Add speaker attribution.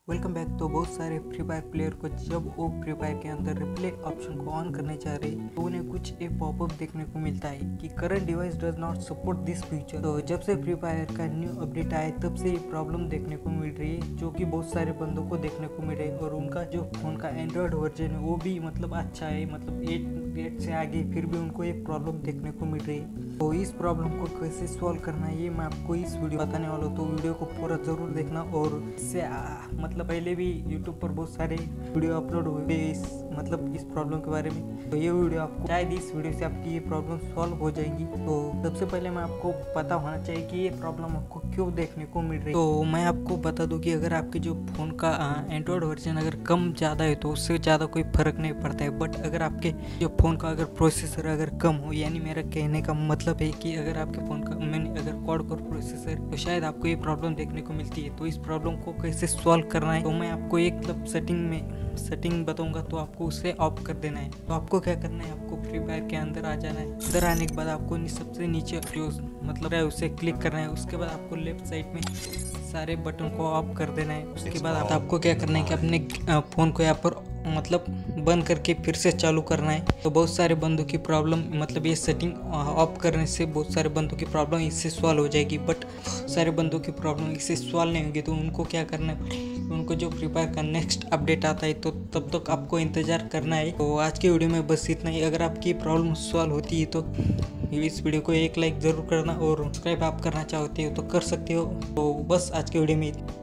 Speaker 1: Welcome back. तो बहुत सारे फ्री फायर प्लेयर को जब वो फ्री फायर के अंदर रिप्ले ऑप्शन को ऑन करने चाह रहे तो उन्हें कुछ एक पॉपअप देखने को मिलता है कि current device does not support this feature. तो जब से फ्री फायर का न्यू अपडेट आया तब से ये प्रॉब्लम देखने को मिल रही है, जो कि बहुत सारे बंदों को देखने को मिल रही है। और उनका जो फोन का एंड्रॉयड वर्जन है वो भी अच्छा है, मतलब 8 से आगे, फिर भी उनको एक प्रॉब्लम देखने को मिल रही है। तो इस प्रॉब्लम को कैसे सॉल्व करना है ये मैं आपको इस वीडियो बताने वाला हूँ। तो वीडियो को पूरा जरूर देखना। और इससे मतलब पहले भी यूट्यूब पर बहुत सारे वीडियो अपलोड हुए इस प्रॉब्लम के बारे में। तो ये वीडियो आपको शायद इस वीडियो से आपकी ये प्रॉब्लम सॉल्व हो जाएगी। तो सबसे पहले मैं आपको पता होना चाहिए कि ये प्रॉब्लम आपको क्यों देखने को मिल रही है। तो मैं आपको बता दूं कि अगर आपके जो फ़ोन का एंड्रॉयड वर्जन अगर कम ज़्यादा है तो उससे ज़्यादा कोई फ़र्क नहीं पड़ता है। बट अगर आपके जो फ़ोन का अगर प्रोसेसर अगर कम हो, यानी मेरा कहने का मतलब है कि अगर आपके फ़ोन का अगर क्वाड कोर प्रोसेसर, तो शायद आपको ये प्रॉब्लम देखने को मिलती है। तो इस प्रॉब्लम को कैसे सॉल्व करना है तो मैं आपको एक सेटिंग बताऊंगा। तो आपको उसे ऑफ कर देना है। तो आपको क्या करना है, आपको फ्री फायर के अंदर आ जाना है। अंदर आने के बाद आपको सबसे नीचे जो मतलब है उसे क्लिक करना है। उसके बाद आपको लेफ्ट साइड में सारे बटन को ऑफ कर देना है। उसके बाद आपको क्या करना है कि अपने फ़ोन को यहाँ पर बंद करके फिर से चालू करना है। तो बहुत सारे बंदों की प्रॉब्लम ये सेटिंग ऑफ करने से बहुत सारे बंदों की प्रॉब्लम इससे सॉल्व हो जाएगी। बट सारे बंदों की प्रॉब्लम इससे सॉल्व नहीं होगी। तो उनको क्या करना है, उनको जो फ्री फायर का नेक्स्ट अपडेट आता है तो तब तक आपको इंतज़ार करना है। तो आज की वीडियो में बस इतना ही। अगर आपकी प्रॉब्लम सॉल्व होती है तो इस वीडियो को एक लाइक ज़रूर करना, और सब्सक्राइब आप करना चाहते हो तो कर सकते हो। तो बस आज की वीडियो में